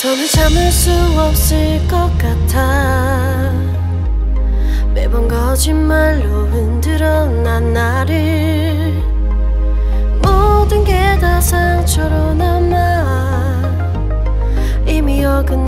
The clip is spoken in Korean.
더는 참을 수 없을 것 같아. 매번 거짓말로 흔들어 난 나를. 모든 게 다 상처로